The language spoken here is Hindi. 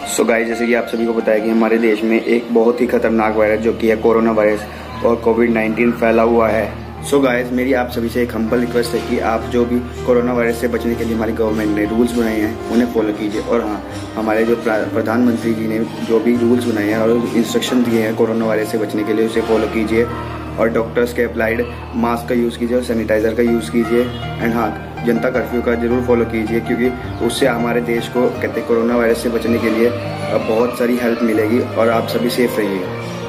सो गाइस, जैसे कि आप सभी को पता है कि हमारे देश में एक बहुत ही खतरनाक वायरस जो कि है कोरोना वायरस और कोविड-19 फैला हुआ है। सो गाइस, मेरी आप सभी से एक हम्बल रिक्वेस्ट है कि आप जो भी कोरोना वायरस से बचने के लिए हमारी गवर्नमेंट ने रूल्स बनाए हैं उन्हें फॉलो कीजिए। और हाँ, हमारे जो प्रधानमंत्री जी ने जो भी रूल्स बनाए हैं और इंस्ट्रक्शन दिए हैं कोरोना वायरस से बचने के लिए उसे फॉलो कीजिए। और डॉक्टर्स के अप्लाइड मास्क का यूज़ कीजिए और सैनिटाइज़र का यूज़ कीजिए। एंड हाँ, जनता कर्फ्यू का जरूर फॉलो कीजिए, क्योंकि उससे हमारे देश को कहते हैं कोरोना वायरस से बचने के लिए बहुत सारी हेल्प मिलेगी और आप सभी सेफ रहिए।